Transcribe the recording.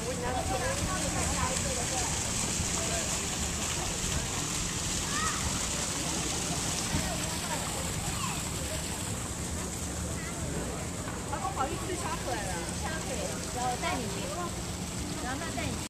跑去吃小腿了，小腿，然后带你去，然后带你。